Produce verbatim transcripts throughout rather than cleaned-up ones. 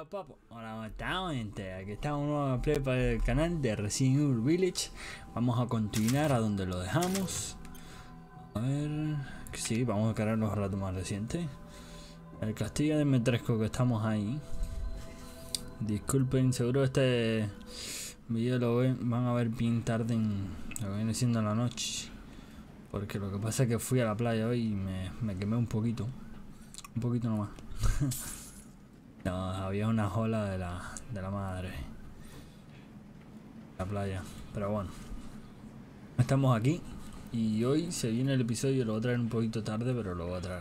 Hola papo, hola ¿cómo estamos, gente? Aquí estamos en un nuevo play para el canal de Resident Evil Village. Vamos a continuar a donde lo dejamos. A ver... Sí, vamos a cargar los ratos más recientes. El castillo de Dimitrescu, que estamos ahí. Disculpen, seguro este video lo ven, van a ver bien tarde en lo que viene siendo la noche. Porque lo que pasa es que fui a la playa hoy y me, me quemé un poquito. Un poquito nomás. No, había una ola de la, de la madre. La playa. Pero bueno. Estamos aquí. Y hoy se viene el episodio. Lo voy a traer un poquito tarde, pero lo voy a traer.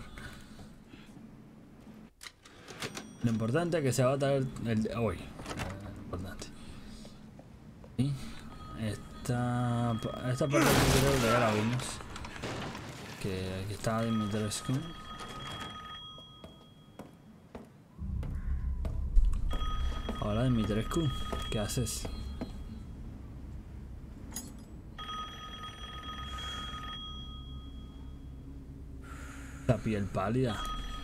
Lo importante es que se va a traer el de hoy. Lo importante. ¿Sí? Esta, esta parte que creo que ya la vimos. Que, que estaba Dimitrescu. Hola Dimitrescu, ¿qué haces? La piel pálida.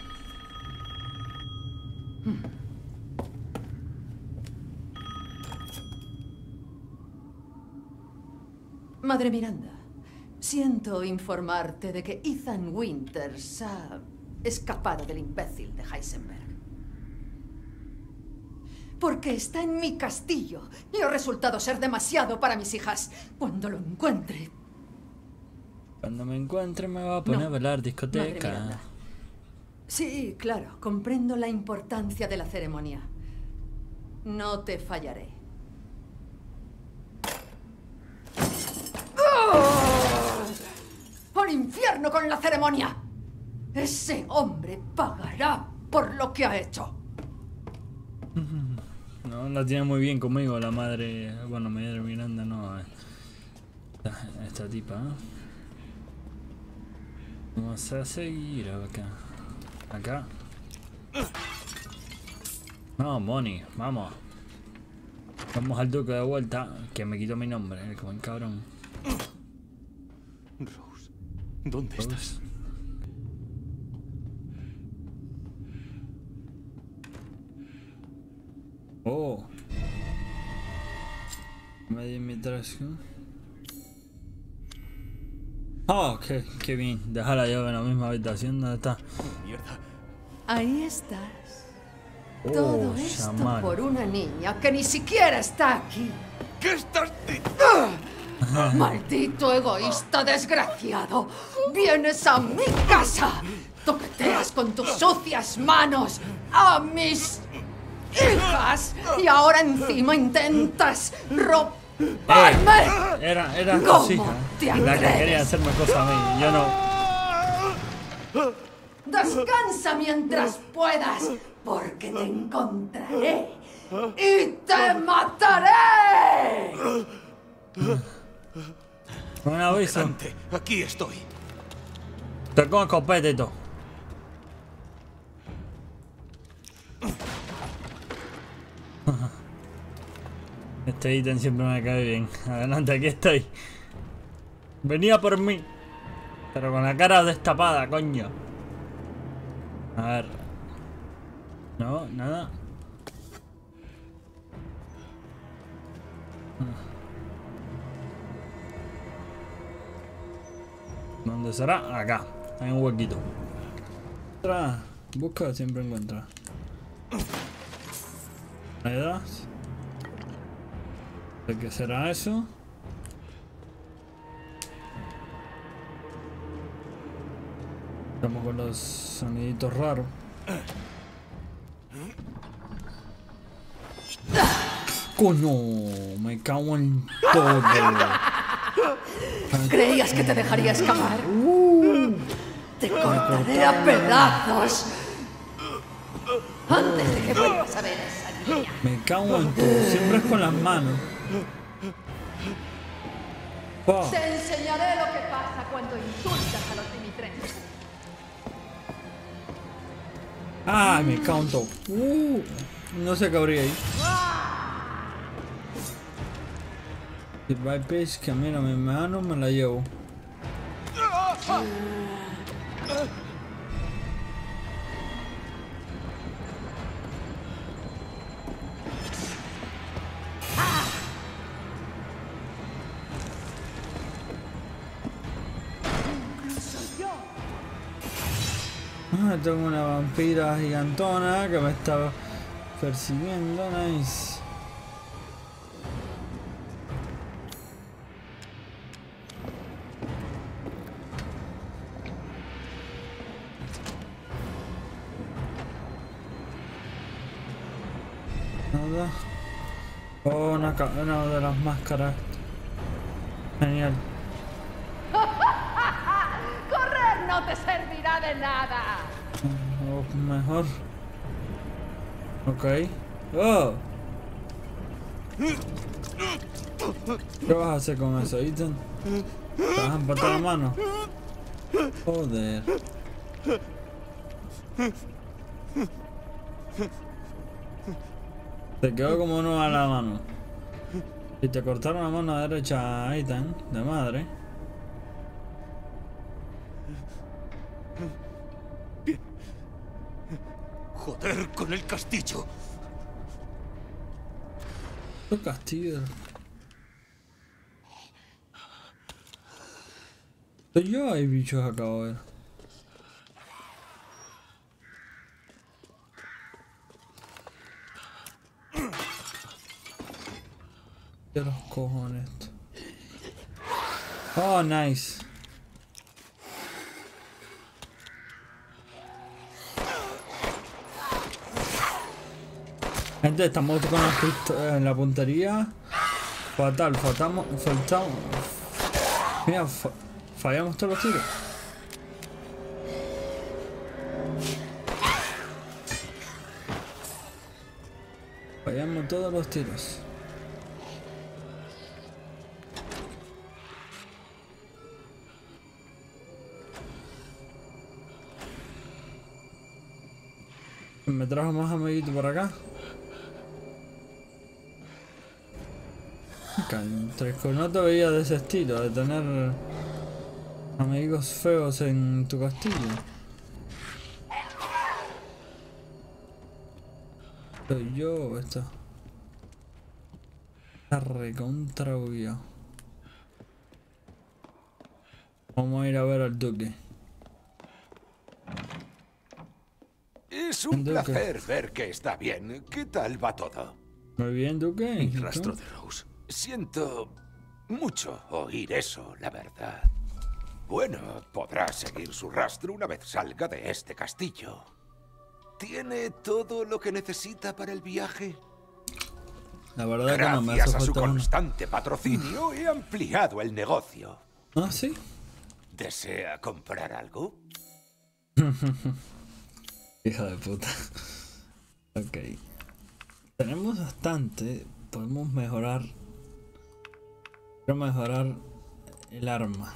Madre Miranda, siento informarte de que Ethan Winters ha escapado del imbécil de Heisenberg. Porque está en mi castillo y ha resultado ser demasiado para mis hijas. Cuando lo encuentre... Cuando me encuentre me va a poner no, a bailar discoteca. Sí, claro, comprendo la importancia de la ceremonia. No te fallaré. ¡Oh! ¡Al infierno con la ceremonia! Ese hombre pagará por lo que ha hecho. No la tiene muy bien conmigo la madre, bueno, madre Miranda, no, esta, esta tipa, ¿eh? Vamos a seguir acá, acá. No, Bonnie, vamos. Vamos al duque de vuelta, que me quitó mi nombre, el buen cabrón. Rose, ¿dónde Rose. estás? Oh, me di mi trasco. Oh, qué, qué bien. Deja la llave en la misma habitación. ¿Dónde está? Oh, mierda. Ahí estás. Oh, Todo esto chamán. por una niña que ni siquiera está aquí. ¿Qué estás ¡Ah! ¡Maldito egoísta desgraciado! ¡Vienes a mi casa! ¡Toqueteas con tus sucias manos a mis hijas! Y ahora encima intentas robarme. Eh, era, era ¿Cómo su hija, te la que atreves? quería hacerme cosas a mí. Yo no. Descansa mientras puedas, porque te encontraré y te mataré. Un aviso. Adelante, aquí estoy. Te con escopeta y todo. Este ítem siempre me cae bien. Adelante, aquí estoy. Venía por mí. Pero con la cara destapada, coño. A ver. No, nada. ¿Dónde será? Acá. Hay un huequito. Entra. Busca, siempre encuentra. ¿Me das? ¿De qué será eso? Estamos con los soniditos raros. ¡Coño! Me cago en todo. ¿Creías que te dejaría escapar? Uh, te cortaré a pedazos antes de que vuelvas a ver a esa niña. Me cago en todo. Siempre es con las manos. Oh. Te enseñaré lo que pasa cuando insultas a los Dimitrescu. ¡Ay, me cago en todo! Uh, no sé qué habría ahí. Si va el pez que mira mi mano, me la llevo. Ah, tengo una vampira gigantona que me está persiguiendo. Nice. Nada. Oh, una, una de las máscaras. Genial. ¡Correr no te servirá de nada! O mejor. Ok. Oh. ¿Qué vas a hacer con eso, Ethan? ¿Te vas a empatar la mano? Joder. Te quedó como uno a la mano. Y te cortaron la mano derecha, Ethan, de madre. Joder con el castillo. ¿Qué castillo? Soy yo, hay bichos acá, a ver. De los cojones. Oh, nice. Gente, estamos con la, en la puntería. Fatal, faltamos, faltamos. Mira, fa fallamos todos los tiros. Fallamos todos los tiros. Me trajo más amiguitos por acá. Tresco, no te veía de ese estilo, de tener amigos feos en tu castillo. Soy yo, esto. Está recontra bugueado. Vamos a ir a ver al duque. Es un placer ver que está bien. ¿Qué tal va todo? Muy bien, duque. Mi rastro de Rose. Siento mucho oír eso, la verdad. Bueno, podrá seguir su rastro una vez salga de este castillo. ¿Tiene todo lo que necesita para el viaje? La verdad que no me hace Gracias a su falta una. constante patrocinio he ampliado el negocio. Ah, sí. ¿Desea comprar algo? Hija de puta. Ok. Tenemos bastante. Podemos mejorar. Quiero mejorar el arma.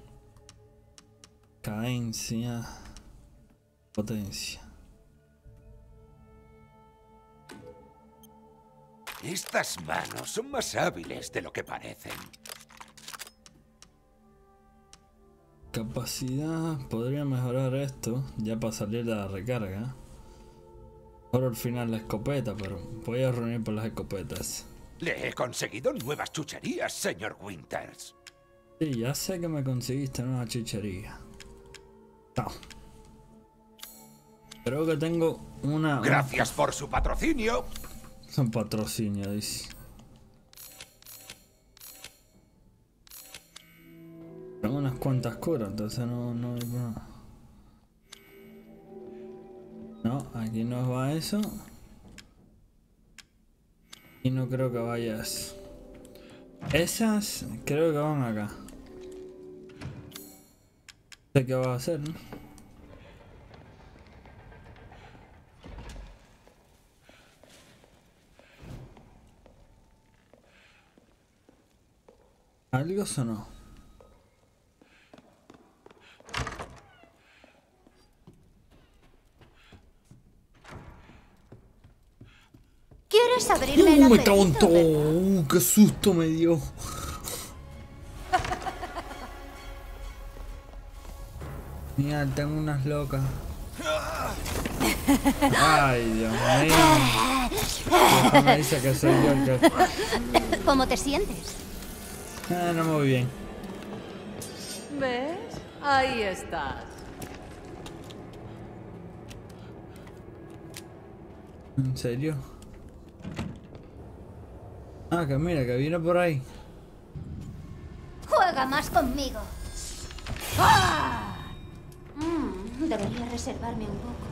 Cadencia. Potencia. Estas manos son más hábiles de lo que parecen. Capacidad. Podría mejorar esto. Ya para salir de la recarga. Ahora al final la escopeta, pero voy a reunir por las escopetas. Le he conseguido nuevas chucherías, señor Winters. Sí, ya sé que me conseguiste una chuchería. No. Creo que tengo una... Gracias por su patrocinio. Un patrocinio, dice. Tengo unas cuantas curas, entonces no, no hay problema. No, aquí no va eso. Y no creo que vaya eso. Esas creo que van acá. No sé qué va a hacer, ¿no? ¿Algo sonó? ¿Quieres abrirme el ¡Uh, me apetito, cantó! verdad? ¡Uh, qué susto me dio! Mira, tengo unas locas. Ay, Dios mío. Después me dice que soy yo el que... ¿Cómo te sientes? Ah, no muy bien. ¿Ves? Ahí estás. ¿En serio? Ah, que mira, que viene por ahí. Juega más conmigo. ¡Ah! Mm, debería reservarme un poco.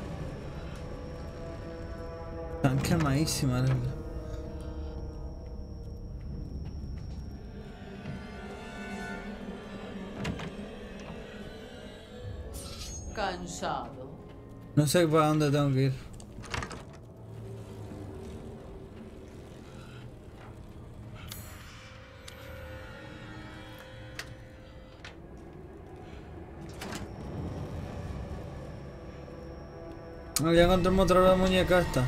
Están quemadísimas. Cansado. No sé para dónde tengo que ir. Ah, ya encontramos otra vez la muñeca esta.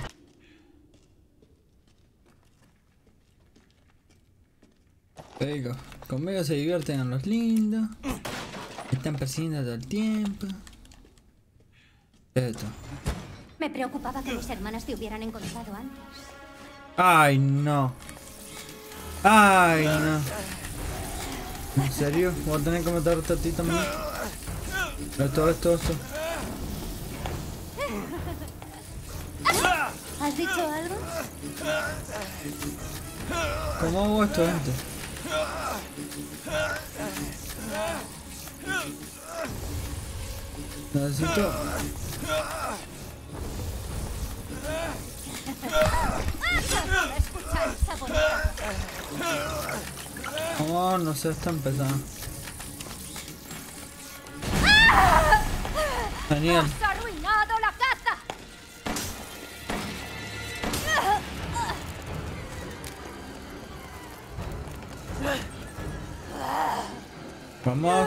Te digo, conmigo se divierten a los lindos. Están persiguiendo todo el tiempo. ¿Qué es esto? Me preocupaba que mis hermanas te hubieran encontrado antes. Ay, no. Ay, no. ¿En serio? ¿Voy a tener que matarte a ti también? Esto, esto, esto. ¿Has dicho algo? ¿Cómo hago esto, gente? Necesito... Escuchar esa bonita. Oh, no sé, está empezando. Genial. ¡Has arruinado la caza! Vamos.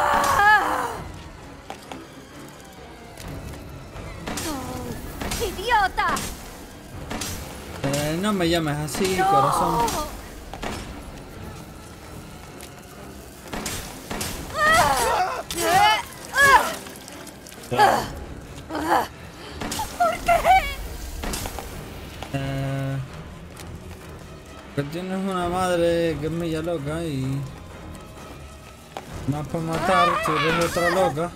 ¡Oh, ¡idiota! Eh, no me llames así, ¡No! corazón. ¿Por qué? Eh, que tienes una madre que es media loca y... Más para matar, tú eres otra loca.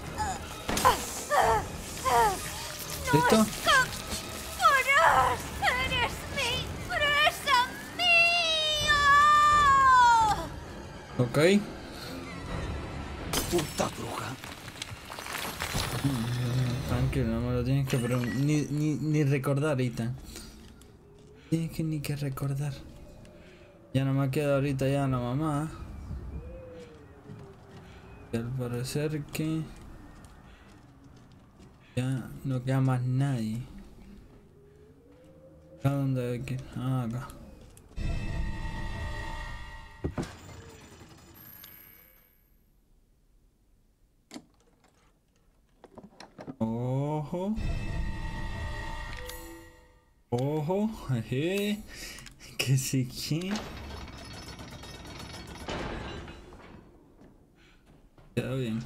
¿Listo? ¡Escaparás! ¡Eres mi presa mío! Ok. Puta bruja. Tranquilo, no me lo tienes que pero ni, ni, ni recordar ahorita. Tienes que ni que recordar. Ya no me queda ahorita ya la mamá. Y al parecer que ya no queda más nadie. ¿Acá dónde hay que ir? Ah, acá. Ojo. Ojo, jeje. Que sí que. Queda bien.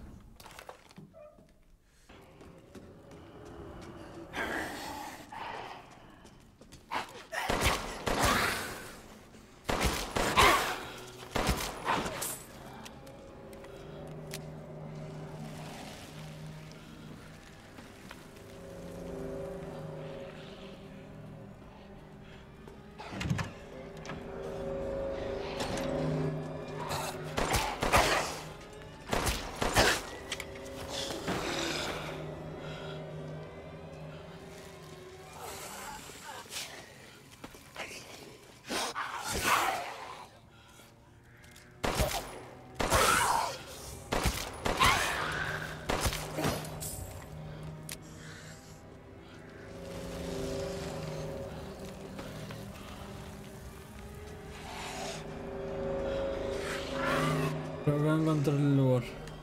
Creo que voy a encontrar el lugar.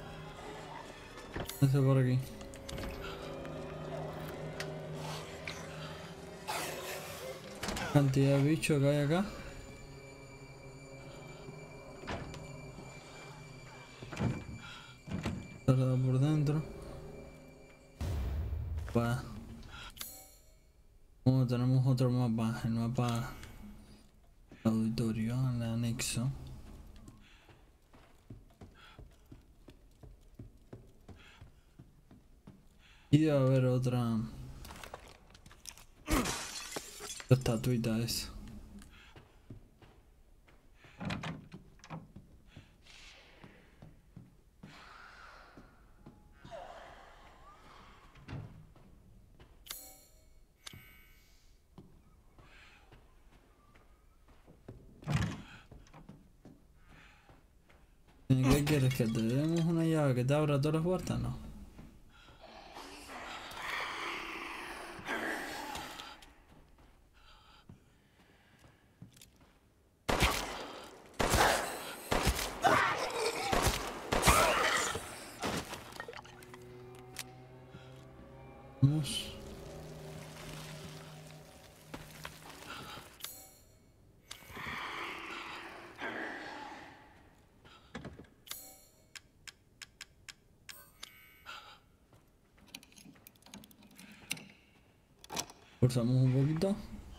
Ese por aquí. Cantidad de bichos que hay acá. Cerrado por dentro. Va. Como tenemos otro mapa, el mapa auditorio, el anexo. Y debe haber otra La estatuita esa. ¿Qué quieres? ¿Que te demos una llave que te abra todas las puertas? No. Vamos. Forzamos un poquito.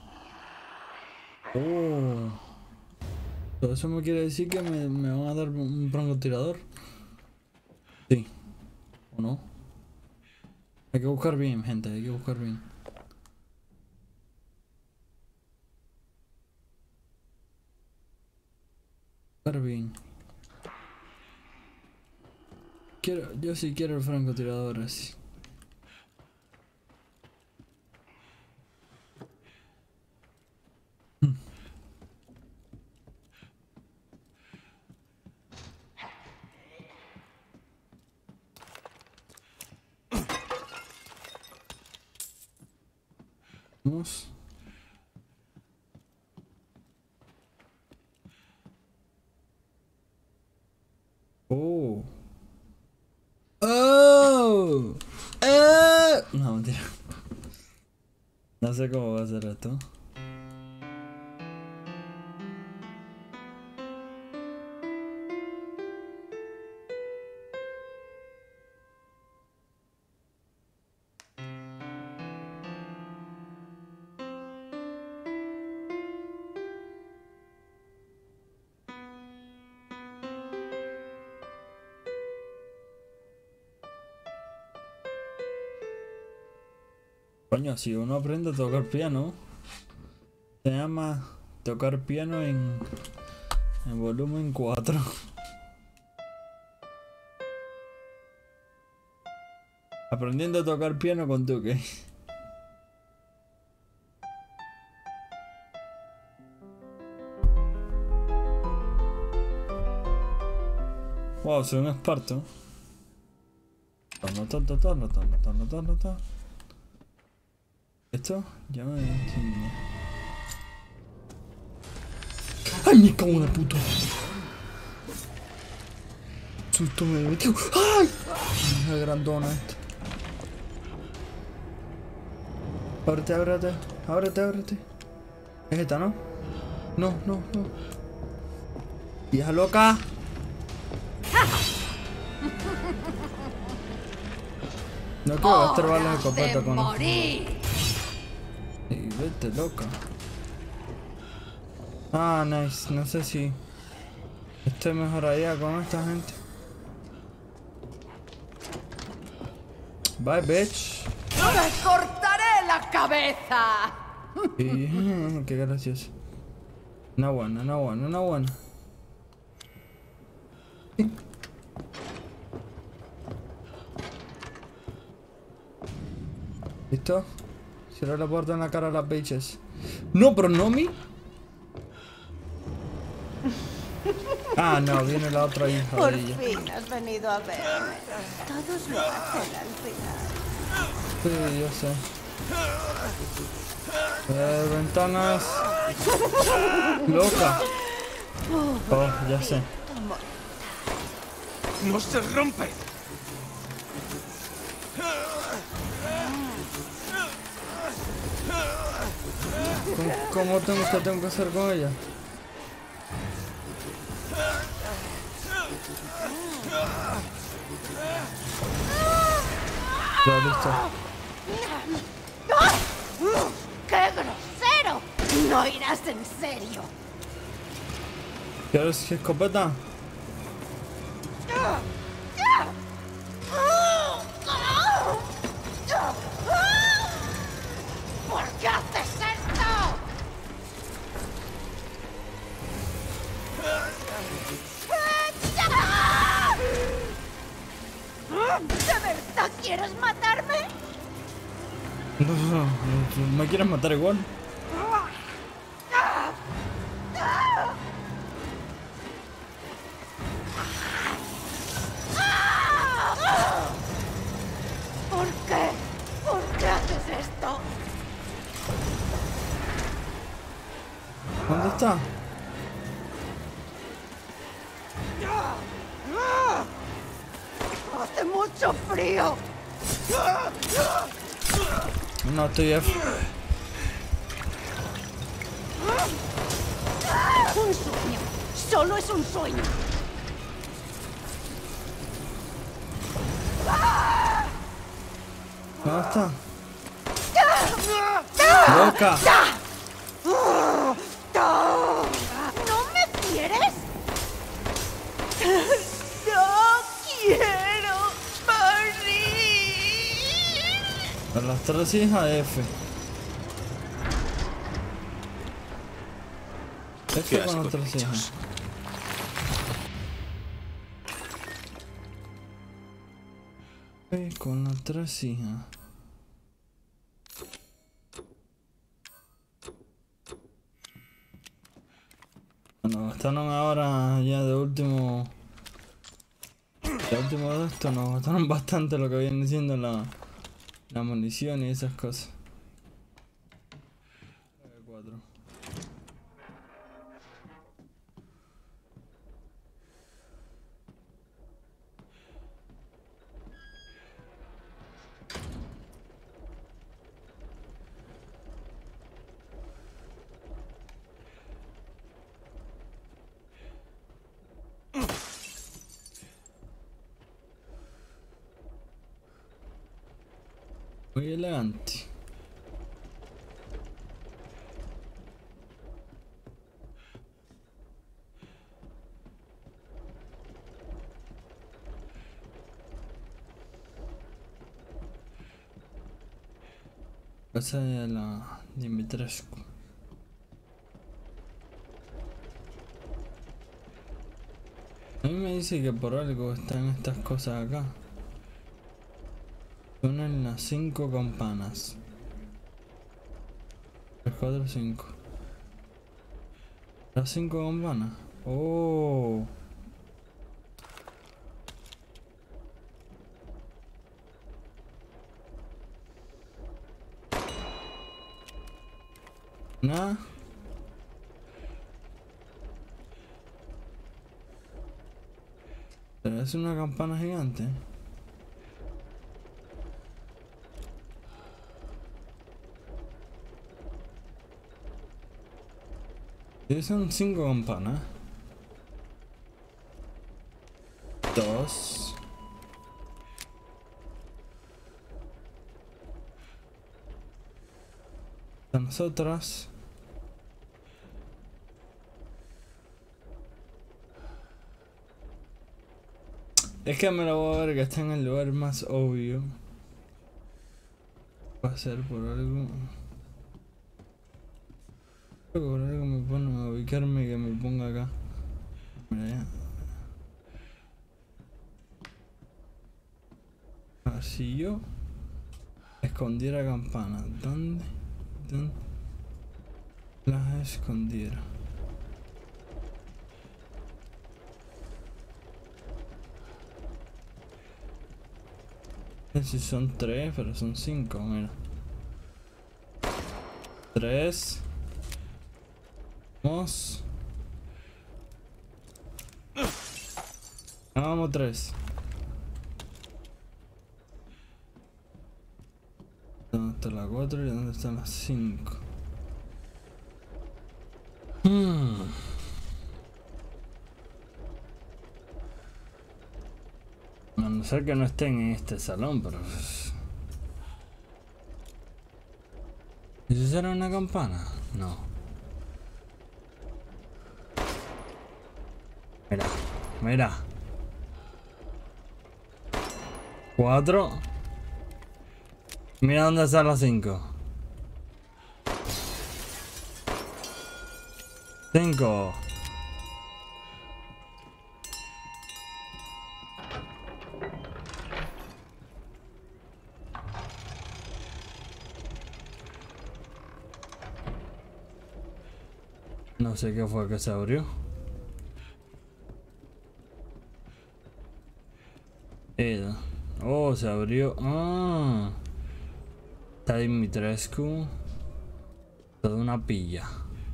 Oh. ¿Todo eso me quiere decir que me, me van a dar un francotirador? Sí. ¿O no? Hay que buscar bien, gente. Hay que buscar bien. Buscar bien. Quiero, yo sí quiero el francotirador así. Vamos. Oh. Oh. Eh. No, mentira. No sé cómo va a ser esto. Coño, si uno aprende a tocar piano, se llama tocar piano en, en volumen cuatro. Aprendiendo a tocar piano con Duque. Wow, soy un experto. Esto ya me entiende. ¡Ay, me cago en la puta! Susto me metió. ¡Ay! La grandona esta. Ábrete, ábrete, ábrete, ábrete. Es esta, ¿no? No, no, no. ¡Vieja loca! No quiero gastar balas de escopeta con esto. Y vete, loca. Ah, nice. No sé si estoy mejoraría con esta gente. Bye, bitch. ¡Te cortaré la cabeza! Y, qué gracioso. Una buena, una buena, una buena. ¿Listo? Cierra la puerta en la cara a las bitches. No, pero no mi. Ah, no, viene la otra hija Por de ella. fin has venido a verme. Todos lo hacen al final. Sí, yo sé. Eh, ventanas. Loca. Oh, ya sé. ¡No se rompe! ¿Cómo, cómo tengo que tengo que hacer con ella? Ya, listo. ¡Qué grosero! No irás en serio. ¿Quieres escopeta? ¿Por qué haces esto? ¿De verdad quieres matarme? No, no, no, ¿me quieres matar igual? ¿Por qué? ¿Por qué haces esto? ¿Dónde está? Hace mucho frío. No, estoy F. Un sueño. Solo es un sueño. ¿Dónde está? ¡Loca! ¿No me quieres? No quiero morir. A las tres hijas F. F con las tres hijas. F con las tres hijas. Bueno, gastaron ahora ya de último. De último de esto, nos gastaron bastante lo que viene siendo la, la munición y esas cosas. Cuatro. Muy elegante. Casa de la Dimitrescu. A mí me dice que por algo están estas cosas acá. Suenan las cinco campanas. tres, cuatro, cinco. Las cinco campanas. Oh. Nada. Pero es una campana gigante. Sí, son cinco campanas. Dos. Nosotras. Es que me lo voy a ver que está en el lugar más obvio. Va a ser por algo. Creo que por algo me pone a ubicarme que me ponga acá. Mira ya. A ver, si yo escondiera campanas, ¿dónde? ¿Dónde las escondiera? Si son tres, pero son cinco, mira. Tres. Vamos. Vamos tres. ¿Dónde está la cuatro y dónde están las cinco? Hmm. A no ser que no estén en este salón, pero... ¿Eso será una campana? No. Mira, mira. Cuatro. Mira dónde están las cinco. Cinco. No sé qué fue que se abrió. Eda. Oh, se abrió. Ah. Está Dimitrescu. Toda una pilla.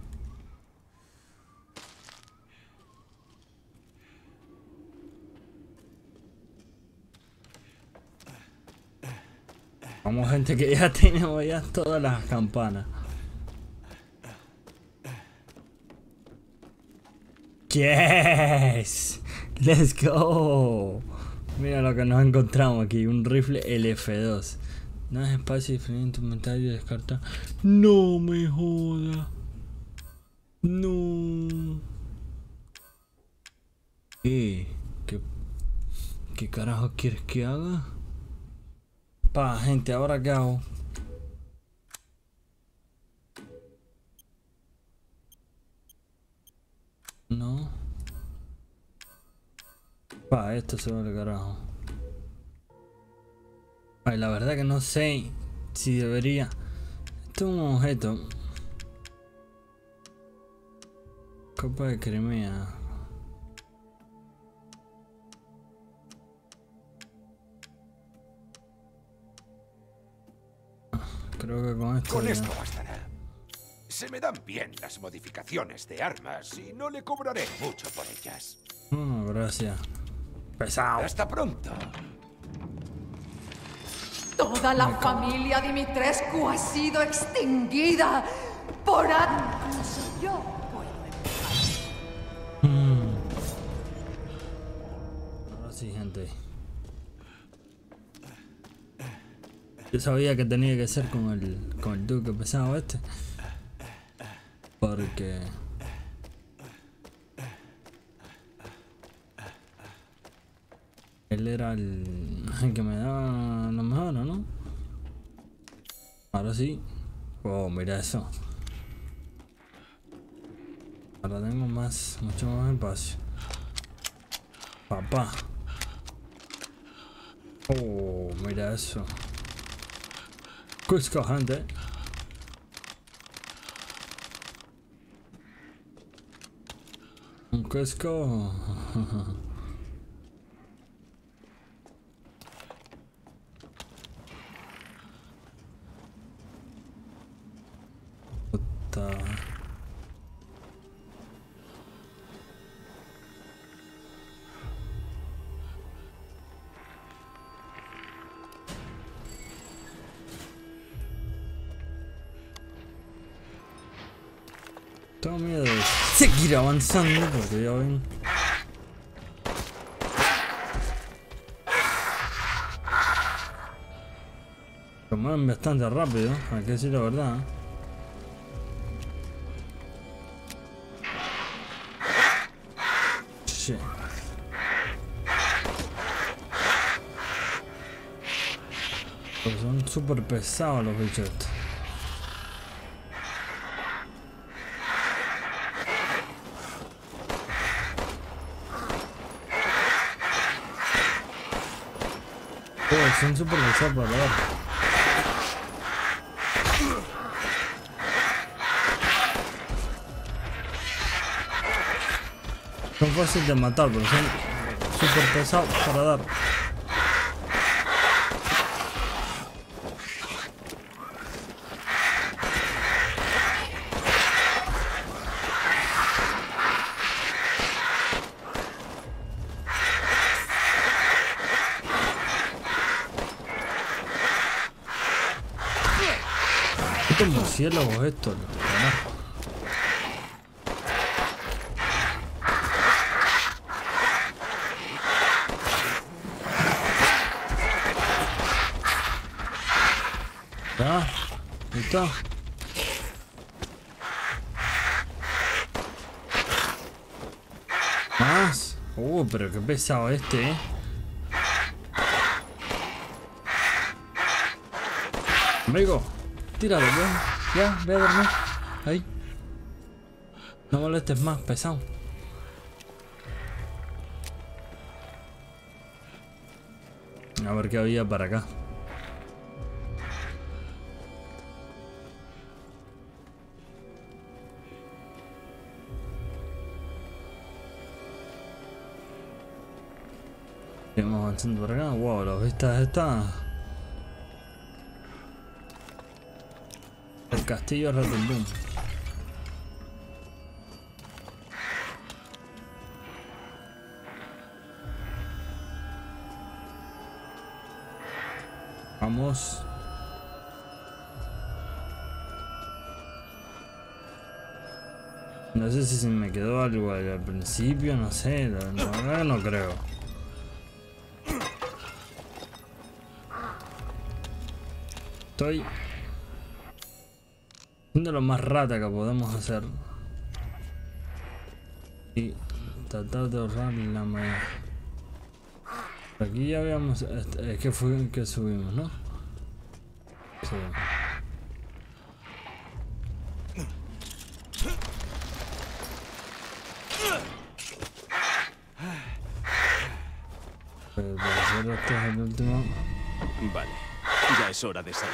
Vamos, gente, que ya tenemos ya todas las campanas. Yes, let's go. Mira lo que nos encontramos aquí, un rifle L F dos. No es espacio diferente, inventario, descarta. No me joda. No. ¿Qué? ¿Qué, qué carajo quieres que haga? Pa, gente, ¿ahora qué hago? No. Pa, esto se va al carajo. Ay, la verdad que no sé si debería. Esto es un objeto. Copa de Crimea. Creo que con esto Con ya. esto bastará. Se me dan bien las modificaciones de armas y no le cobraré mucho por ellas. Oh, gracias. Pesado. Hasta pronto. Toda la familia Dimitrescu ha sido extinguida por Ad... Incluso yo puedo empezar. Ahora sí, gente. Yo sabía que tenía que ser con el con el duque pesado este. Porque él era el, el que me daba lo mejor, ¿no? Ahora sí. Oh, mira eso. Ahora tengo más, mucho más espacio. Papá. Oh, mira eso. Cusco, gente. Un Cusco. Puta. Tengo miedo de seguir avanzando porque ya ven. Se mueven bastante rápido, hay que decir la verdad. Shit. Pues son súper pesados los bichos estos. Oh, son súper pesados para dar. Son fáciles de matar, pero son súper pesados para dar. Estos murciélagos estos, ¿no? ¿Ya? ¿Listo? ¿Más? Uh, pero qué pesado este, ¿eh? Amigo, tíralo, ya, ya, ve a dormir. Ahí. No molestes más, pesado. A ver qué había para acá. Seguimos avanzando por acá. Wow, las vistas estas. El castillo Ratendum. Vamos. No sé si se me quedó algo al principio, no sé, la verdad no creo. Estoy haciendo lo más rata que podemos hacer y tratar de ahorrar la mayor. Aquí ya habíamos, es que fue que subimos, ¿no? Sí. Pero parecer este es el último. Vale, ya es hora de salir.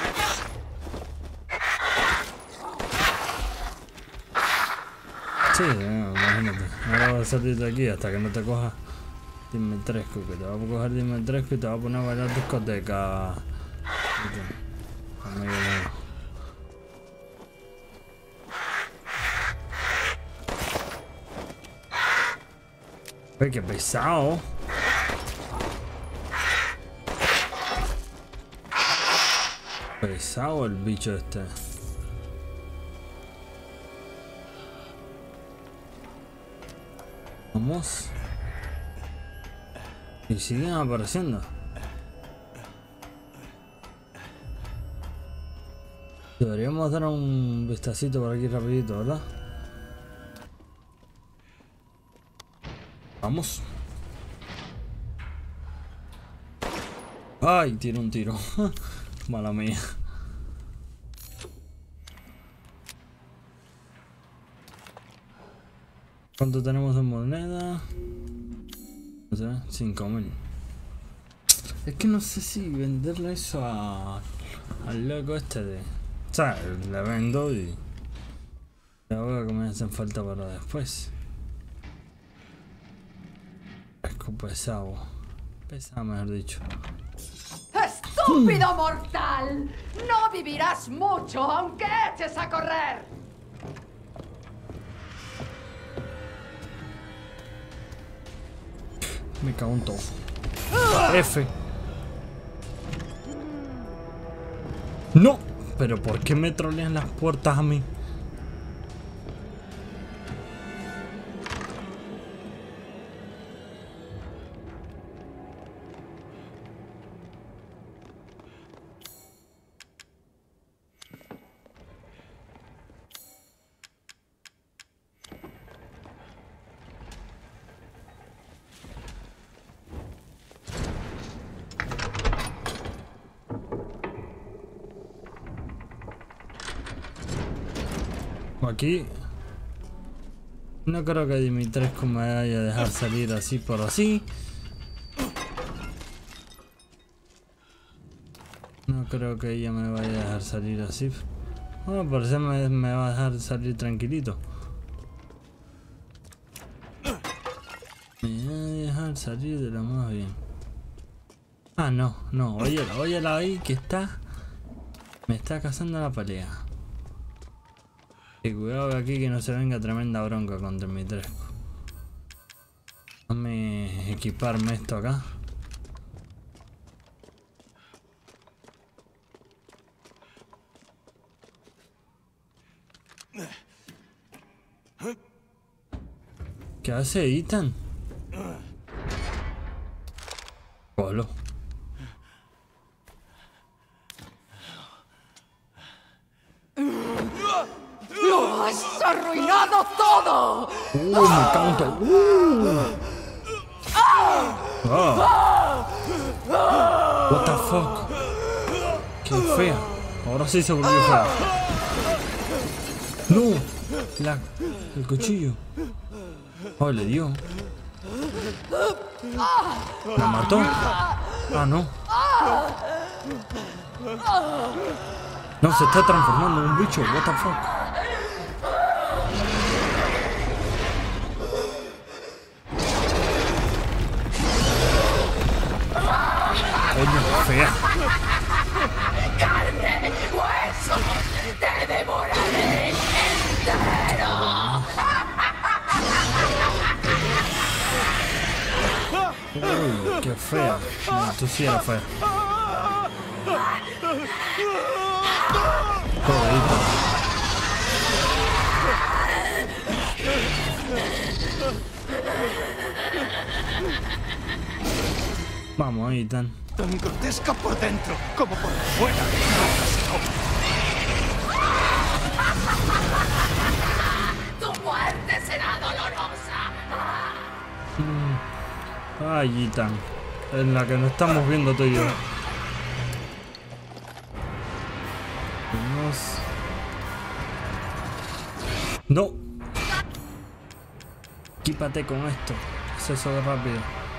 Sí, no, imagínate. Ahora vas a salir de aquí hasta que no te cojas Dimitrescu, que te va a coger Dimitrescu y te va a poner a bailar discoteca. Amigo mío. Uy, qué pesado. Pesado el bicho este. Vamos. Y siguen apareciendo. Deberíamos dar un vistacito por aquí rapidito, ¿verdad? Vamos. Ay, tiro un tiro. Mala mía. ¿Cuánto tenemos de moneda? No sé, cinco mil. Es que no sé si venderle eso a, al loco este de... O sea, le vendo y... Ahora que me hacen falta para después. Es que pesado. Pesado, mejor dicho. ¡Estúpido mortal! No vivirás mucho aunque eches a correr. Me cago en todo. F. No, pero ¿por qué me trolean las puertas a mí? Aquí no creo que Dimitrescu me vaya a dejar salir así por así. No creo que ella me vaya a dejar salir así. Bueno, por eso me, me va a dejar salir tranquilito. Me va a dejar salir de lo más bien. Ah, no, no, óyela, óyela ahí que está. Me está cazando la pelea. Y cuidado aquí que no se venga tremenda bronca contra Dimitrescu. Déjame equiparme esto acá. ¿Qué hace Ethan? Polo. ¡Lo has arruinado todo! ¡Uh, me cago! ¡Uh! Oh. What the fuck? ¡Qué fea! Ahora sí se volvió fea. ¡No! La, el cuchillo. Oh, le dio. ¿La mató? Ah, no. No, se está transformando en un bicho. What the fuck? Coño, fea. ¡Carne! ¡Hueso! ¡Te devoraré entero! Uy, qué fea. No, tú sí eres fea. Pobrecito. Vamos, Ethan. Tan grotesca por dentro como por fuera. ¡Tu muerte será dolorosa! Ay, Ethan. En la que nos estamos viendo tú y yo. Vamos. No. Quípate con esto. Es eso de rápido.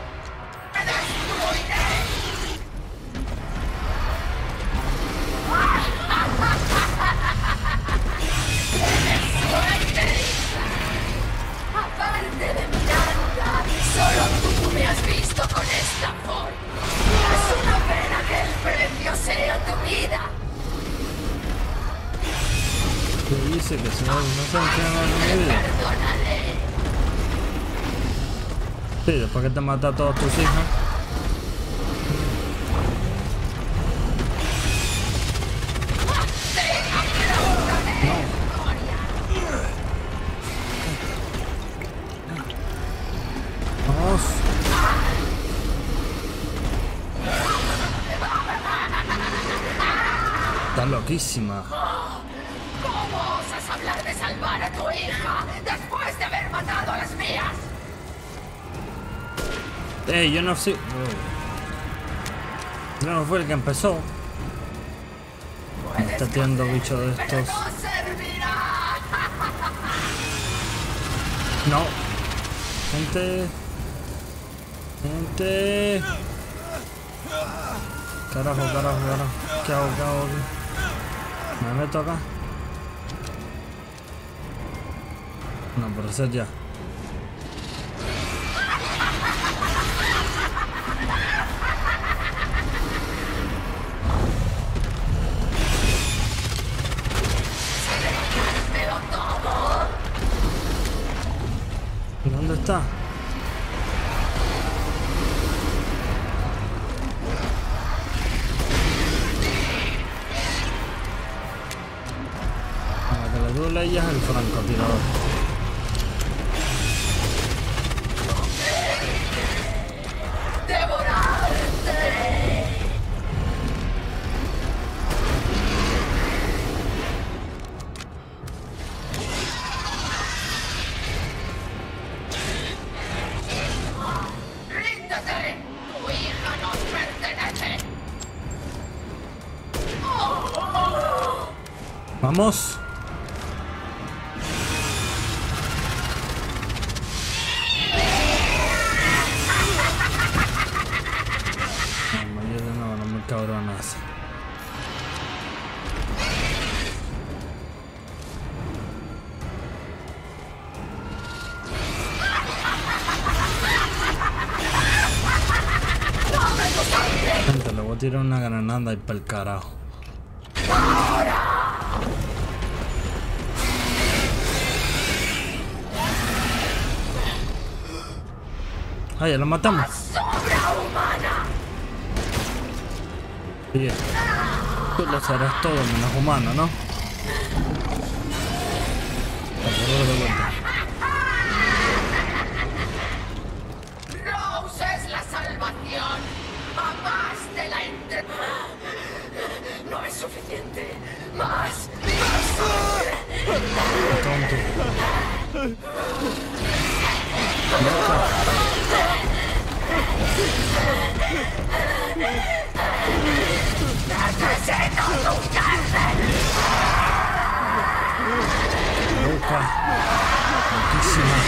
Aparte de Miranda, solo tú me has visto con esta forma. Es una pena que el premio sea tu vida. ¿Qué dice? Que se no se entiende en mi vida. Perdónale. Sí, después que te mata a todas tus hijas. Vamos. Está loquísima. ¿Cómo osas hablar de salvar a tu hija después de haber matado a las mías? Eh, yo no sé. Yo no fue el que empezó. Me está tirando bicho de estos. ¡No servirá! No. Gente. Gente. Carajo, carajo, carajo. ¿Qué hago? ¿Qué hago aquí? ¿Me meto acá? No, por ser ya. ¿Dónde está? A la que le duele a ella es el francotirador. ¡Ríndete! ¡Tu hija nos pertenece! ¡Vamos! No, yo de nuevo no me cabronas. Gente, le voy a tirar una granada y para el carajo. Ah, ya lo matamos. Bien. Tú lo harás todo menos humano, ¿no? De vuelta. Rose es la salvación. Mamás de la entre... No es suficiente. Más. Tonto. Loca. Loquísima.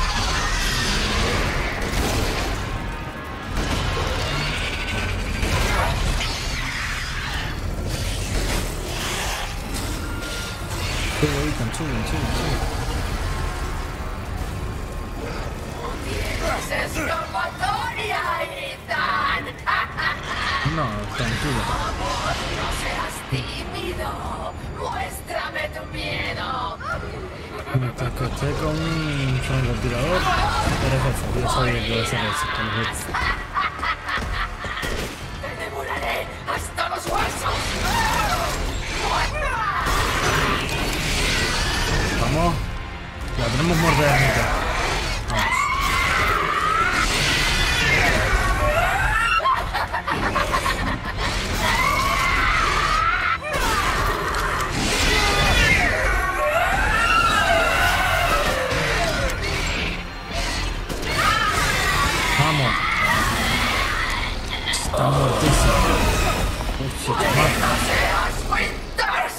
Sube, Ethan, sube, sube, sube. ¡Escapatoria, Ethan! No, tranquilo. No seas tímido. Muéstrame tu miedo. Mientras que esté con un francotirador, eres jefe. Yo sabía que iba a ser eso, te lo juro. Te devoraré hasta los huesos. Vamos. La tenemos mordida, gente. Vamos. Vamos. Está muertísimo. Uf, se te mata. ¡Seas Winters!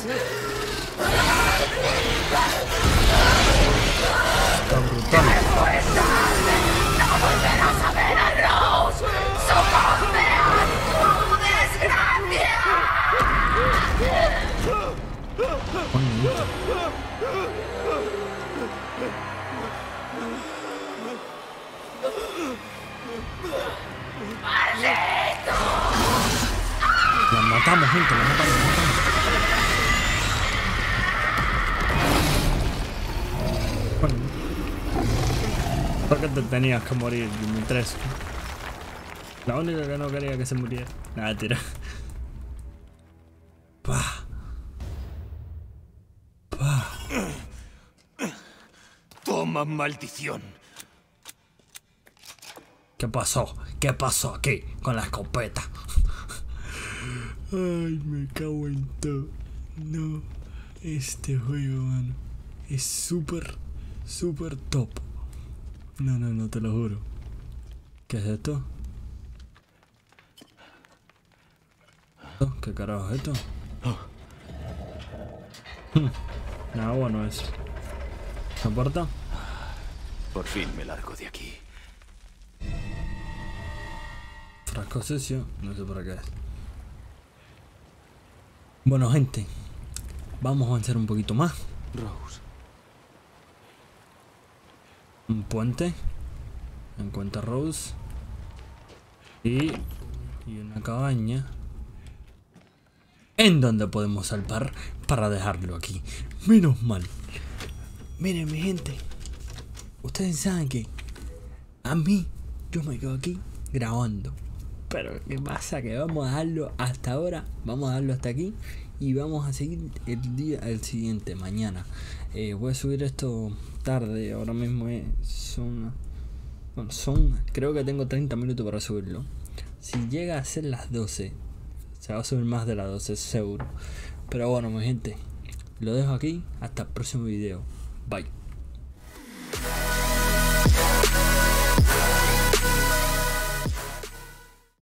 Está brutal. ¡No volverás a ver a Rose! ¡Sucumbe a tu desgracia! Coño. La matamos, gente, la matamos, la matamos. Bueno. ¿Por qué te tenías que morir, Dimitrescu? La única que no quería que se muriera. Nada, tira. Pah. Pah. Toma, maldición. ¿Qué pasó? ¿Qué pasó aquí con la escopeta? Ay, me cago en todo. No, este juego, mano, es súper, súper top. No, no, no, te lo juro. ¿Qué es esto? ¿Qué carajo es esto? Hmm, nada bueno eso. ¿Se aparta? Por fin me largo de aquí. Frasco sucio, no sé para qué es. Bueno, gente, vamos a avanzar un poquito más. Rose. Un puente. Encuentra Rose. Y, y una cabaña. En donde podemos salvar para dejarlo aquí. Menos mal. Miren, mi gente. Ustedes saben que a mí, yo me quedo aquí grabando. Pero ¿qué pasa? Que vamos a dejarlo hasta ahora. Vamos a dejarlo hasta aquí. Y vamos a seguir el día el siguiente, mañana. Eh, voy a subir esto tarde. Ahora mismo es, son, bueno, son... Creo que tengo treinta minutos para subirlo. Si llega a ser las doce, se va a subir más de las doce, seguro. Pero bueno, mi gente, lo dejo aquí. Hasta el próximo video. Bye.